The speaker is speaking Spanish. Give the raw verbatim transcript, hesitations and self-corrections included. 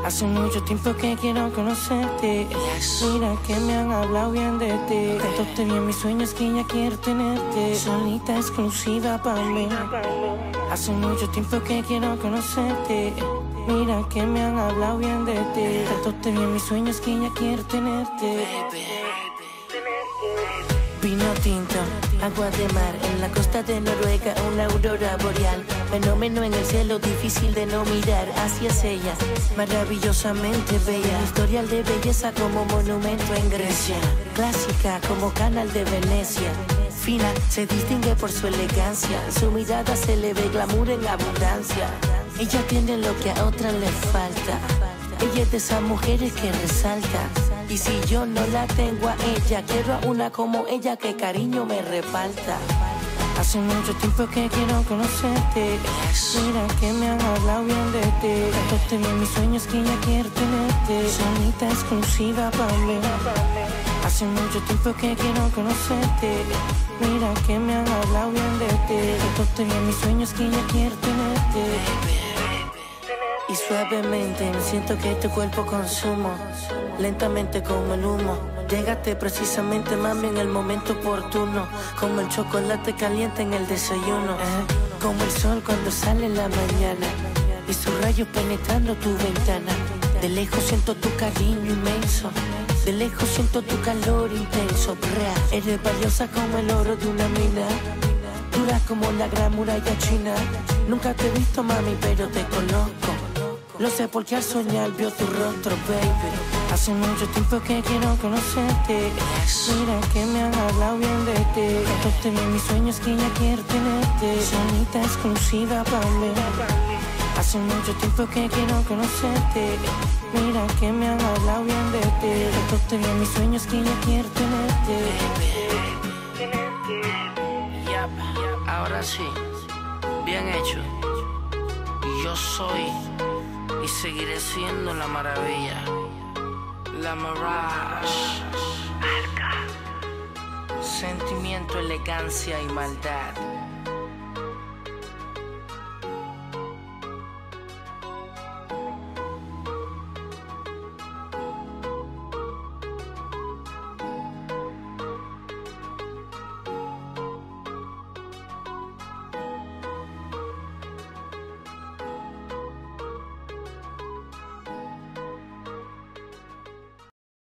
Hace mucho tiempo que quiero conocerte. Mira que me han hablado bien de ti. Tanto te vi en mis sueños que ya quiero tenerte. Solita, exclusiva para mí. Hace mucho tiempo que quiero conocerte. Mira que me han hablado bien de ti. Tanto te vi en mis sueños que ya quiero tenerte. Vino tinto, agua de mar, en la costa de Noruega, una aurora boreal. Fenómeno en el cielo, difícil de no mirar. Así es ella, maravillosamente bella. Historial de belleza como monumento en Grecia. Clásica como canal de Venecia. Fina, se distingue por su elegancia. En su mirada se le ve glamour en abundancia. Ella tiene lo que a otras le falta. Ella es de esas mujeres que resaltan. Y si yo no la tengo a ella, quiero a una como ella que cariño me reparta. Hace mucho tiempo que quiero conocerte. Mira que me han hablado bien de ti. Tanto te vi en mis sueños que ya quiero tenerte. Solita, exclusiva para mí. Hace mucho tiempo que quiero conocerte. Mira que me han hablado bien de ti. Tanto te vi en mis sueños que ya quiero tenerte. Y suavemente me siento que tu cuerpo consumo. Lentamente como el humo. Llegaste precisamente, mami, en el momento oportuno. Como el chocolate caliente en el desayuno. eh, Como el sol cuando sale en la mañana. Y sus rayos penetrando tu ventana. De lejos siento tu cariño inmenso. De lejos siento tu calor intenso. Brea, eres valiosa como el oro de una mina. Dura como la gran muralla china. Nunca te he visto, mami, pero te conozco. Lo sé porque al soñar vio tu rostro, baby. Hace mucho tiempo que quiero conocerte. Mira que me han hablado bien de ti. Tanto te vi en mis sueños que ya quiero tenerte. Solita, exclusiva para mí. Hace mucho tiempo que quiero conocerte. Mira que me han hablado bien de ti. Tanto te vi en mis sueños que ya quiero tenerte. Yep, ahora sí, bien hecho. Yo soy y seguiré siendo la maravilla, la Mirage. Sentimiento, elegancia y maldad.